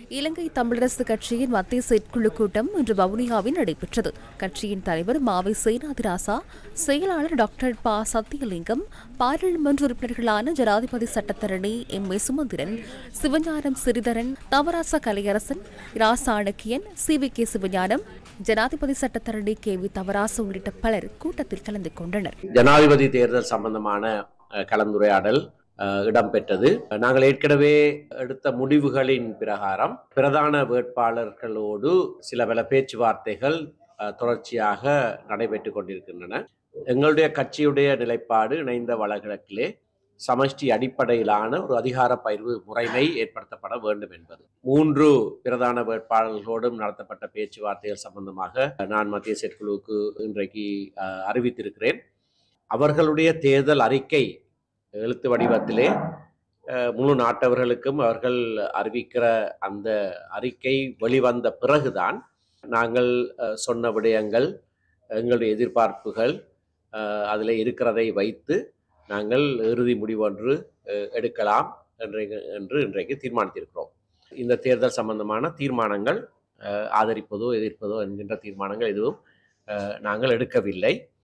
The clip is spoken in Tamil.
இலங்கை தமிழரசு கட்சியின் மத்திய செயற்குழு கூட்டம் இன்று வவுனியாவில் நடைபெற்றது. கட்சியின் தலைவர் மாவை சேனாதிராசா, செயலாளர் டாக்டர் ப சத்தியலிங்கம், பாராளுமன்ற உறுப்பினர்களான ஜனாதிபதி சட்டத்தரணி M A Sumanthiran, Sivagnanam Sritharan, Thavarasa Kalaiyarasan, Ira Shanakiyan, C V K. Sivagnanam, ஜனாதிபதி சட்டத்தரணி கே.வி. தவராசு உள்ளிட்ட பலர் கூட்டத்தில் கலந்து கொண்டனர். ஜனாதிபதி தேர்தல் சம்பந்தமான கலந்துரையாடல் இடம்பெற்றது. நாங்கள் ஏற்கனவே எடுத்த முடிவுகளின் பிரகாரம் பிரதான வேட்பாளர்களோடு சில பல பேச்சுவார்த்தைகள் தொடர்ச்சியாக நடைபெற்றுக் கொண்டிருக்கின்றன. எங்களுடைய கட்சியுடைய நிலைப்பாடு இணைந்த வடகிழக்கிலே சமஷ்டி அடிப்படையிலான ஒரு அதிகார பகிர்வு முறைமை ஏற்படுத்தப்பட வேண்டும் என்பது. 3 பிரதான வேட்பாளர்களோடும் நடத்தப்பட்ட பேச்சுவார்த்தைகள் சம்பந்தமாக நான் மத்திய செயற்குழுவுக்கு இன்றைக்கு அறிவித்திருக்கிறேன். அவர்களுடைய தேர்தல் அறிக்கை எழுத்து வடிவத்திலே முழு நாட்டவர்களுக்கும் அவர்கள் அறிவிக்கிற அந்த அறிக்கை வெளிவந்த பிறகுதான் நாங்கள் சொன்ன விடயங்கள், எங்களுடைய எதிர்பார்ப்புகள் அதில் இருக்கிறதை வைத்து நாங்கள் இறுதி முடிவொன்று எடுக்கலாம் என்று இன்றைக்கு தீர்மானித்திருக்கிறோம். இந்த தேர்தல் சம்பந்தமான தீர்மானங்கள் ஆதரிப்பதோ எதிர்ப்பதோ என்கின்ற தீர்மானங்கள் எதுவும் நாங்கள் எடுக்கவில்லை.